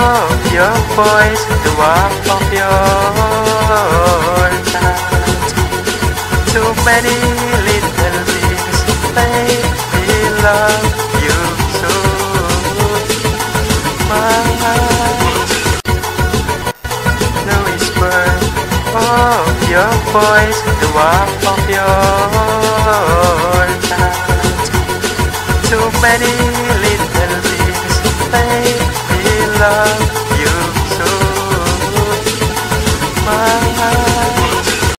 of your voice, the warmth of your touch. Too many little things make me love you so much. The whisper of your voice, the warmth of your touch. Too many little things make me love